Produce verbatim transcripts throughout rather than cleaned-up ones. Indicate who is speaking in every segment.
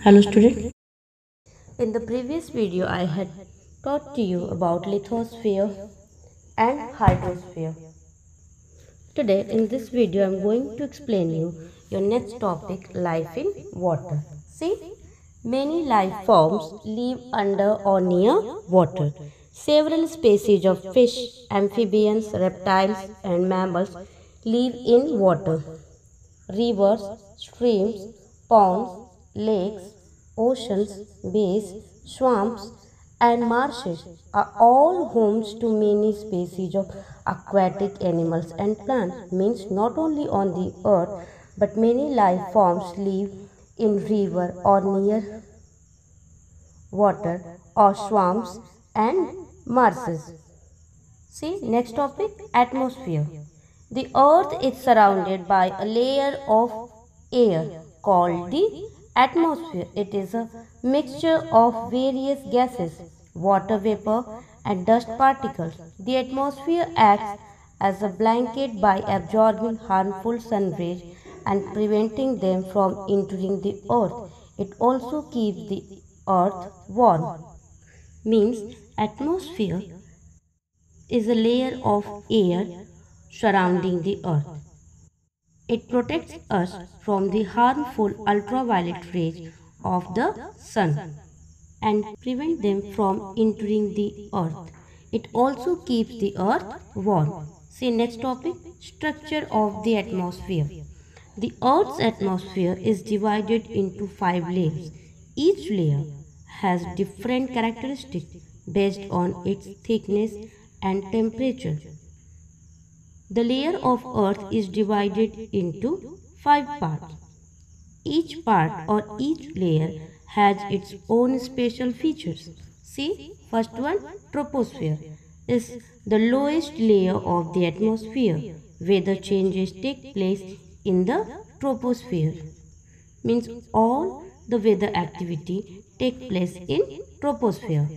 Speaker 1: Hello student. In the previous video I had taught to you about lithosphere and hydrosphere. Today in this video I am going to explain you your next topic, life in water. See, many life forms live under or near water. Several species of fish, amphibians, reptiles and mammals live in water. Rivers, streams, ponds, lakes, oceans, bays, swamps, and marshes are all homes to many species of aquatic animals and plants. Means not only on the earth, but many life forms live in river or near water or swamps and marshes. See, next topic, atmosphere. The earth is surrounded by a layer of air called the atmosphere. It is a mixture of various gases, water vapor and dust particles. The atmosphere acts as a blanket by absorbing harmful sun rays and preventing them from entering the earth. It also keeps the earth warm. Means atmosphere is a layer of air surrounding the earth. It protects us from the harmful ultraviolet rays of the sun and prevent them from entering the earth. It also keeps the earth warm. See, next topic, structure of the atmosphere. The earth's atmosphere is divided into five layers. Each layer has different characteristics based on its thickness and temperature. The layer of earth is divided into five parts. Each part or each layer has its own special features. See, first one, troposphere is the lowest layer of the atmosphere. Weather changes take place in the troposphere. Means all the weather activity take place in troposphere.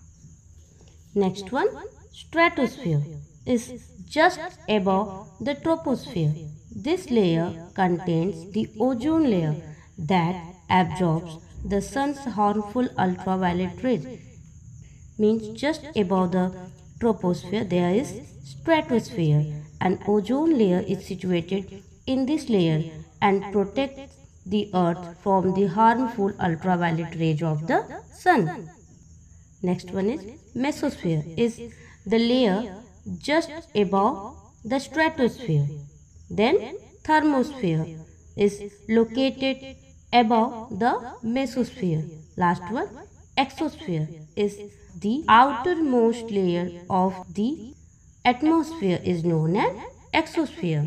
Speaker 1: Next one, stratosphere is just above the troposphere. This layer contains the ozone layer that absorbs the sun's harmful ultraviolet rays. Means just above the troposphere there is stratosphere. An ozone layer is situated in this layer and protects the earth from the harmful ultraviolet rays of the sun. Next one is mesosphere is the layer just above the stratosphere. Then thermosphere is located above the mesosphere. Last one, exosphere is the outermost layer of the atmosphere is known as exosphere.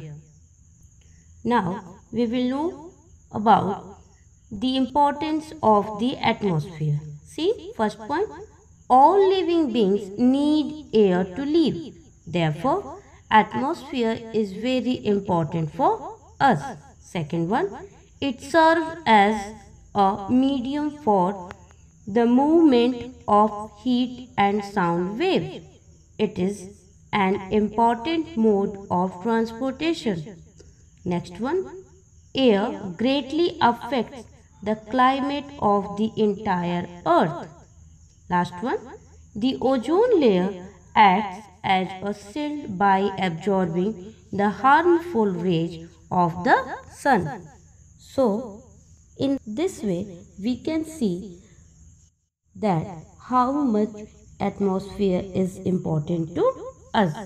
Speaker 1: Now we will know about the importance of the atmosphere. See, first point, all living beings need air to live. Therefore, atmosphere is very important for us. Second one, it serves as a medium for the movement of heat and sound waves. It is an important mode of transportation. Next one, air greatly affects the climate of the entire earth. Last one, the ozone layer acts as a shield by absorbing the harmful rays of the sun. So, in this way, we can see that how much atmosphere is important to us.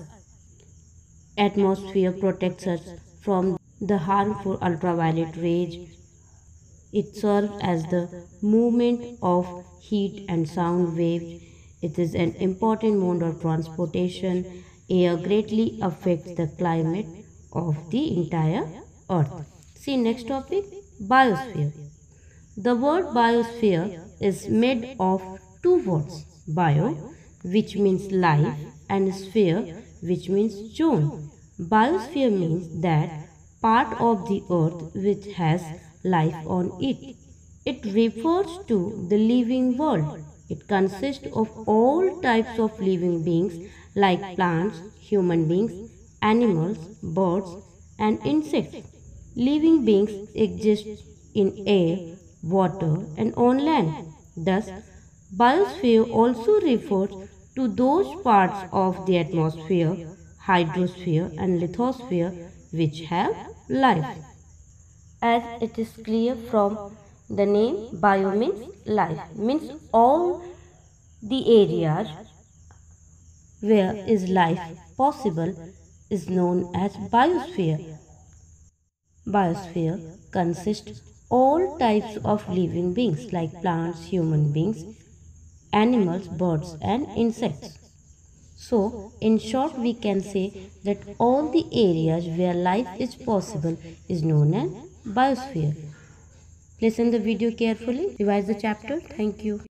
Speaker 1: Atmosphere protects us from the harmful ultraviolet rays. It serves as the movement of heat and sound waves. It is an important mode of transportation. Air greatly affects the climate of the entire earth. See, next topic, biosphere. The word biosphere is made of two words, bio, which means life, and sphere, which means zone. Biosphere means that part of the earth which has life on it. It refers to the living world. It consists of all types of living beings like plants, human beings, animals, birds, and insects. Living beings exist in air, water, and on land. Thus, biosphere also refers to those parts of the atmosphere, hydrosphere, and lithosphere which have life. As it is clear from the name, bio means life, means all the areas where is life possible is known as biosphere. Biosphere consists all types of living beings like plants, human beings, animals, birds and insects. So, in short, we can say that all the areas where life is possible is known as biosphere. Listen the video carefully, revise the chapter. Thank you.